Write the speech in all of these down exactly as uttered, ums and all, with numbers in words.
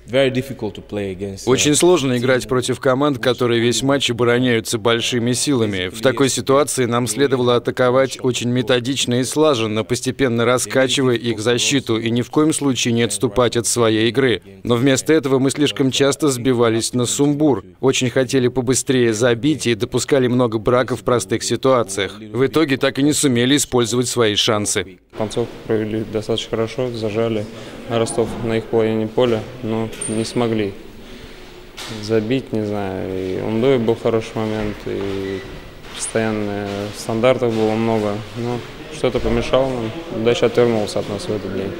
Очень сложно играть против команд, которые весь матч обороняются большими силами. В такой ситуации нам следовало атаковать очень методично и слаженно, постепенно раскачивая их защиту и ни в коем случае не отступать от своей игры. Но вместо этого мы слишком часто сбивались на сумбур, очень хотели побыстрее забить и допускали много браков в простых ситуациях. В итоге так и не сумели использовать свои шансы. Концовку провели достаточно хорошо, зажали Ростов на их половине поля, но не смогли забить, не знаю. И у Мдоя был хороший момент, и постоянно стандартов было много, но что-то помешало нам. Удача отвернулась от нас в этот день.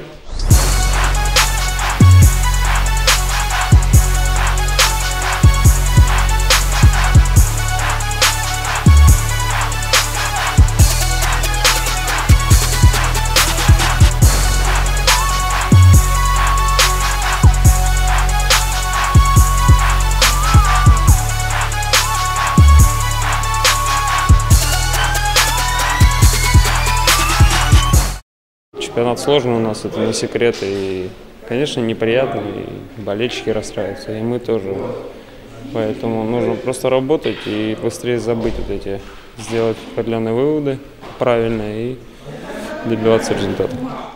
Чемпионат сложный у нас, это не секрет, и, конечно, неприятно, и болельщики расстраиваются, и мы тоже. Поэтому нужно просто работать и быстрее забыть вот эти, сделать определенные выводы правильные и добиваться результата.